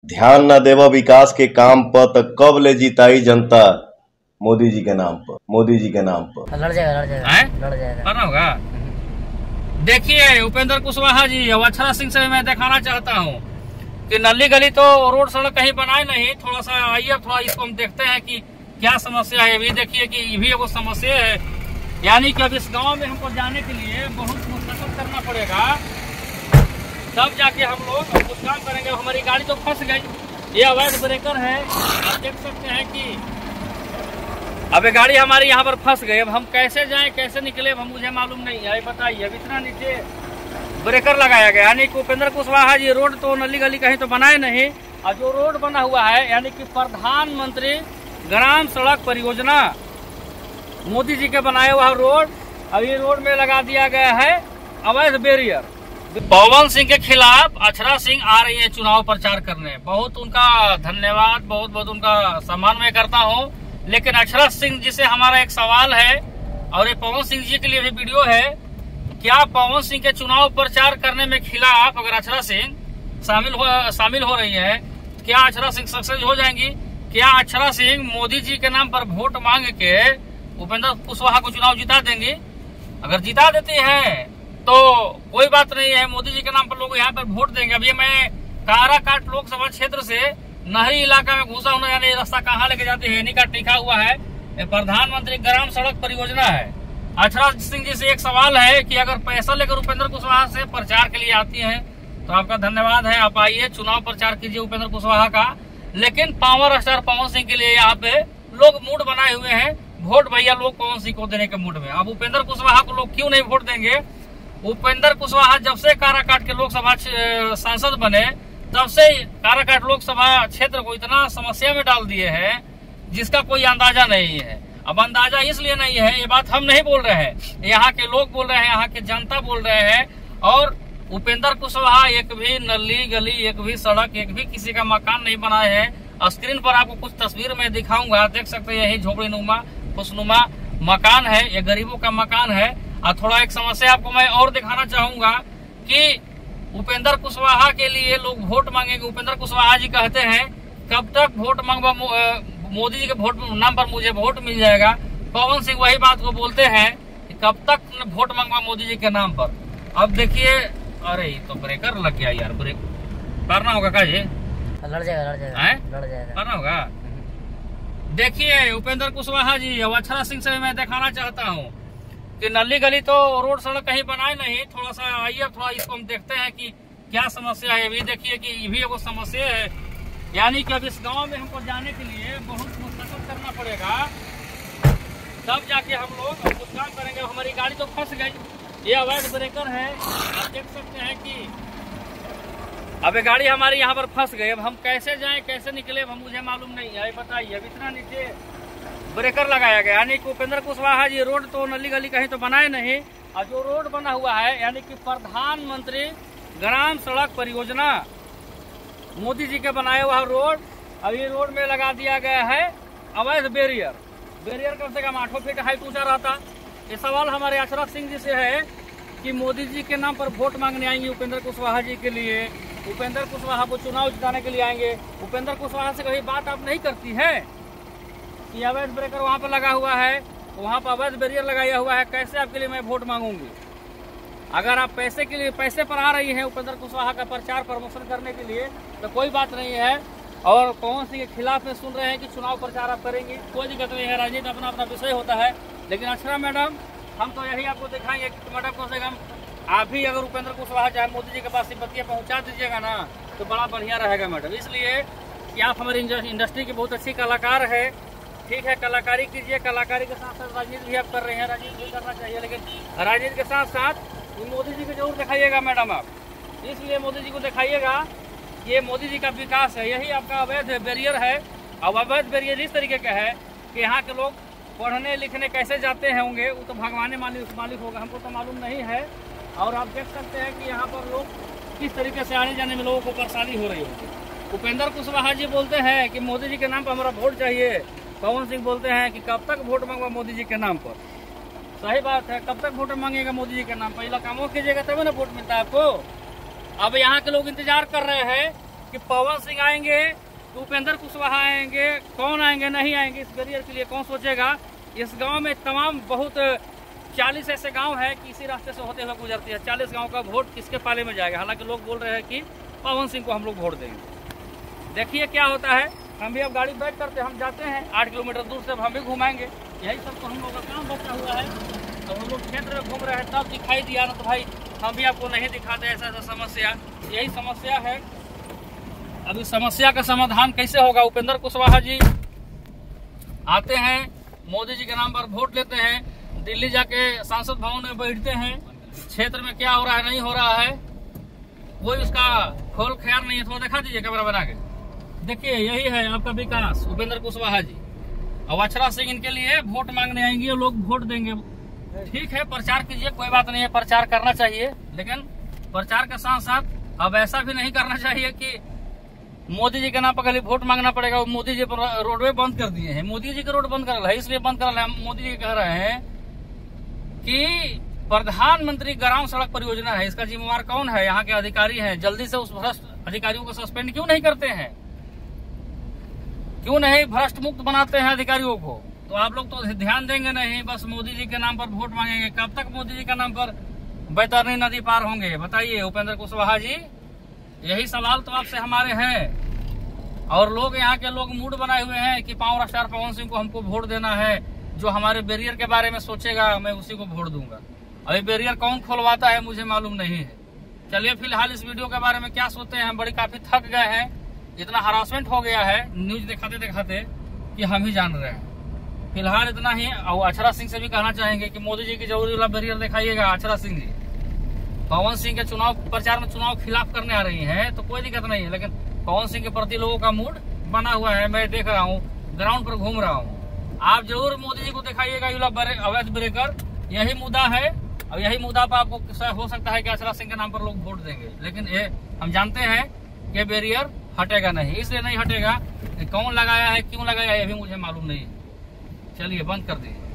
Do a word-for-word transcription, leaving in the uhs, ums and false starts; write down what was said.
ध्यान न देवा विकास के काम पर तो कब ले जिताई जनता मोदी जी के नाम पर। मोदी जी के नाम पर लड़ जाएगा लड़ जाएगा लड़ जाएगा करना होगा। देखिए उपेंद्र कुशवाहा जी और अक्षरा सिंह से मैं दिखाना चाहता हूँ कि नली गली तो रोड सड़क कहीं बनाए नहीं। थोड़ा सा आइए थोड़ा इसको हम देखते हैं कि क्या समस्या है। भी देखिए कि ये भी एगो समस्या है, यानी कि अब इस गांव में हमको जाने के लिए बहुत मुश्किल करना पड़ेगा, तब जाके हम लोग कुछ काम करेंगे। हमारी गाड़ी तो फंस गई, ये अवैध ब्रेकर है। आप देख सकते हैं कि अब ये गाड़ी हमारी यहाँ पर फंस गई। अब हम कैसे जाएं कैसे निकले हम मुझे मालूम नहीं है। बताइए अब इतना नीचे ब्रेकर लगाया गया, यानी कि उपेंद्र कुशवाहा जी रोड तो नली गली कहीं तो बनाए नहीं। और जो रोड बना हुआ है यानी कि प्रधानमंत्री ग्राम सड़क परियोजना मोदी जी के बनाए हुआ रोड, अब ये रोड में लगा दिया गया है अवैध बैरियर। पवन सिंह के खिलाफ अक्षरा सिंह आ रही है चुनाव प्रचार करने। बहुत उनका धन्यवाद, बहुत बहुत उनका सम्मान मैं करता हूँ। लेकिन अक्षरा सिंह जी से हमारा एक सवाल है और ये पवन सिंह जी के लिए भी वीडियो है। क्या पवन सिंह के चुनाव प्रचार करने में खिलाफ अगर अक्षरा सिंह शामिल हो शामिल हो रही है, क्या अक्षरा सिंह सक्सेस हो जाएंगी? क्या अक्षरा सिंह मोदी जी के नाम पर वोट मांग के उपेंद्र कुशवाहा को चुनाव जिता देंगी? अगर जिता देती है तो कोई बात नहीं है, मोदी जी के नाम पर लोग यहाँ पर वोट देंगे। अभी मैं काराकाट लोकसभा क्षेत्र से नहरी इलाका में घुसा हूँ, यानी रास्ता कहाँ लेके जाते हैं इन्हीं का लिखा हुआ है। प्रधानमंत्री ग्राम सड़क परियोजना है। अक्षरा सिंह जी से एक सवाल है कि अगर पैसा लेकर उपेंद्र कुशवाहा से प्रचार के लिए आती हैं तो आपका धन्यवाद है, आप आइए चुनाव प्रचार कीजिए उपेंद्र कुशवाहा का। लेकिन पावर स्टार पवन सिंह के लिए यहाँ पे लोग मूड बनाए हुए हैं, वोट भैया लोग पवन सिंह को देने के मूड में। अब उपेंद्र कुशवाहा को लोग क्यों नहीं वोट देंगे? उपेंद्र कुशवाहा जब से काराकाट के लोकसभा सांसद बने तब से काराकाट लोकसभा क्षेत्र को इतना समस्या में डाल दिए हैं जिसका कोई अंदाजा नहीं है। अब अंदाजा इसलिए नहीं है, ये बात हम नहीं बोल रहे हैं, यहाँ के लोग बोल रहे हैं, यहाँ के जनता बोल रहे हैं। और उपेंद्र कुशवाहा एक भी नली गली, एक भी सड़क, एक भी किसी का मकान नहीं बनाए हैं। स्क्रीन पर आपको कुछ तस्वीर में दिखाऊंगा, देख सकते हैं यही झोपड़ी नुमा खुशनुमा मकान है, ये गरीबों का मकान है। और थोड़ा एक समस्या आपको मैं और दिखाना चाहूंगा कि उपेंद्र कुशवाहा के लिए लोग वोट मांगेंगे। उपेंद्र कुशवाहा जी कहते हैं कब तक वोट मांगवा मोदी जी के वोट नाम पर मुझे वोट मिल जाएगा। पवन सिंह वही बात को बोलते हैं कि कब तक वोट मांगवा मोदी जी के नाम पर। अब देखिए, अरे तो ब्रेकर लग गया यार, ब्रेक करना होगा का जी? लड़ जाएगा लड़ जाएगा लड़ जाएगा करना होगा। देखिए उपेंद्र कुशवाहा जी और अक्षरा सिंह से मैं दिखाना चाहता हूँ कि नली गली तो रोड सड़क कहीं बनाए नहीं। थोड़ा सा आइए थोड़ा इसको हम देखते हैं कि क्या समस्या है। भी देखिए कि ये भी एगो समस्या है, यानी कि अब इस गांव में हमको जाने के लिए बहुत मुश्किल करना पड़ेगा, तब जाके हम लोग कुछ काम करेंगे। हमारी गाड़ी तो फंस गई, ये अवैध ब्रेकर है। आप देख सकते हैं कि अब ये गाड़ी हमारी यहाँ पर फंस गई। अब हम कैसे जाएं कैसे निकले हम मुझे मालूम नहीं है। बताइए अब इतना नीचे ब्रेकर लगाया गया, यानी कि उपेंद्र कुशवाहा जी रोड तो नली गली कहीं तो बनाए नहीं। और जो रोड बना हुआ है यानी कि प्रधानमंत्री ग्राम सड़क परियोजना मोदी जी के बनाए हुआ रोड, अब ये रोड में लगा दिया गया है अवैध बैरियर। बैरियर कम से कम आठों फीट हाइट ऊंचा रहता। ये सवाल हमारे अक्षरा सिंह जी से है कि मोदी जी के नाम पर वोट मांगने आएंगे उपेंद्र कुशवाहा जी के लिए, उपेंद्र कुशवाहा को चुनाव जिताने के लिए आएंगे। उपेंद्र कुशवाहा से कभी बात आप नहीं करती है कि अवैध ब्रेकर वहाँ पर लगा हुआ है, वहाँ पर अवैध बैरियर लगाया हुआ है, कैसे आपके लिए मैं वोट मांगूंगी? अगर आप पैसे के लिए पैसे पर आ रही हैं उपेंद्र कुशवाहा का प्रचार प्रमोशन करने के लिए तो कोई बात नहीं है। और पवन सिंह के खिलाफ में सुन रहे हैं कि चुनाव प्रचार आप करेंगी, कोई दिक्कत नहीं है। राजनीति अपना अपना विषय होता है। लेकिन अक्षरा मैडम हम तो यही आपको दिखाएंगे कि मैडम कम से कम आप भी अगर उपेंद्र कुशवाहा चाहे मोदी जी के पास सिंपत्तियाँ पहुँचा दीजिएगा ना तो बड़ा बढ़िया रहेगा मैडम। इसलिए कि आप हमारी इंडस्ट्री की बहुत अच्छी कलाकार है, ठीक है, कलाकारी कीजिए। कलाकारी के साथ साथ राजनीति भी आप कर रहे हैं, राजनीति भी करना चाहिए। लेकिन राजनीति के साथ साथ मोदी जी को जरूर दिखाइएगा मैडम आप। इसलिए मोदी जी को दिखाइएगा, ये मोदी जी का विकास है, यही आपका अवैध बैरियर है। अब अवैध बैरियर इस तरीके का है कि यहाँ के लोग पढ़ने लिखने कैसे जाते होंगे वो तो भगवान मालिक मालिक होगा, हमको तो मालूम नहीं है। और आप देख सकते हैं कि यहाँ पर लोग किस तरीके से आने जाने में लोगों को परेशानी हो रही होगी। उपेंद्र कुशवाहा जी बोलते हैं कि मोदी जी के नाम पर हमारा वोट चाहिए, पवन सिंह बोलते हैं कि कब तक वोट मांगवा मोदी जी के नाम पर। सही बात है, कब तक वोट मांगेगा मोदी जी के नाम पर? पहला कामों कीजिएगा तभी ना वोट मिलता है आपको। अब यहाँ के लोग इंतजार कर रहे हैं कि पवन सिंह आएंगे, उपेंद्र कुशवाहा आएंगे, कौन आएंगे नहीं आएंगे, इस बैरियर के लिए कौन सोचेगा। इस गांव में तमाम बहुत चालीस ऐसे गांव है कि इसी रास्ते से होते हुए गुजरती है। चालीस गांव का वोट किसके पाले में जाएगा? हालांकि लोग बोल रहे हैं कि पवन सिंह को हम लोग वोट देंगे। देखिए क्या होता है। हम भी अब गाड़ी बैक करते हम जाते हैं आठ किलोमीटर दूर से, अब हम भी घुमाएंगे। यही सब तो हम लोग का काम बचा हुआ है। अब हम लोग क्षेत्र में घूम रहे हैं, तब दिखाई दिया ना तो भाई हम भी आपको नहीं दिखाते ऐसा ऐसा समस्या। यही समस्या है। अब इस समस्या का समाधान कैसे होगा? उपेंद्र कुशवाहा जी आते हैं, मोदी जी के नाम पर वोट लेते हैं, दिल्ली जाके सांसद भवन में बैठते हैं, क्षेत्र में क्या हो रहा है नहीं हो रहा है कोई उसका खोल ख्याल नहीं है। थोड़ा दिखा दीजिए कैमरा बना के। देखिए यही है आपका विकास, उपेंद्र कुशवाहा जी। और अक्षरा सिंह इनके लिए वोट मांगने आएंगी और लोग वोट देंगे। ठीक है, प्रचार कीजिए, कोई बात नहीं है, प्रचार करना चाहिए। लेकिन प्रचार के साथ साथ अब ऐसा भी नहीं करना चाहिए कि मोदी जी के नाम पर खाली वोट मांगना पड़ेगा। मोदी जी पर रोडवे बंद कर दिए हैं। मोदी जी के रोड बंद कर रहा है, इसलिए बंद कर रहा है। मोदी जी कह रहे हैं कि प्रधानमंत्री ग्राम सड़क परियोजना है, इसका जिम्मेवार कौन है? यहाँ के अधिकारी हैं। जल्दी से उस भ्रष्ट अधिकारियों को सस्पेंड क्यों नहीं करते हैं? क्यों नहीं भ्रष्ट मुक्त बनाते हैं अधिकारियों को? तो आप लोग तो ध्यान देंगे नहीं, बस मोदी जी के नाम पर वोट मांगेंगे। कब तक मोदी जी के नाम पर बैतरनी नदी पार होंगे बताइए उपेंद्र कुशवाहा जी? यही सवाल तो आपसे हमारे हैं। और लोग यहाँ के लोग मूड बनाए हुए हैं कि पावर स्टार पवन सिंह को हमको वोट देना है। जो हमारे बैरियर के बारे में सोचेगा मैं उसी को वोट दूंगा। अभी बैरियर कौन खोलवाता है मुझे मालूम नहीं है। चलिए फिलहाल इस वीडियो के बारे में क्या सोचते हैं? हम बड़ी काफी थक गए हैं, इतना हरासमेंट हो गया है न्यूज दिखाते दिखाते कि हम ही जान रहे हैं। फिलहाल इतना ही। और अक्षरा सिंह से भी कहना चाहेंगे कि मोदी जी की जरूरी वाला बैरियर दिखाइएगा। अक्षरा सिंह जी पवन सिंह के चुनाव प्रचार में चुनाव खिलाफ करने आ रही हैं तो कोई दिक्कत नहीं है, लेकिन पवन सिंह के प्रति लोगों का मूड बना हुआ है। मैं देख रहा हूँ, ग्राउंड पर घूम रहा हूँ। आप जरूर मोदी जी को दिखाइएगा ये अवैध ब्रेकर। यही मुद्दा है और यही मुद्दा पर आपको हो सकता है कि अक्षरा सिंह के नाम पर लोग वोट देंगे। लेकिन ये हम जानते हैं कि बैरियर हटेगा नहीं। इसलिए नहीं हटेगा कि कौन लगाया है, क्यों लगाया है, ये भी मुझे मालूम नहीं है। चलिए बंद कर दीजिए।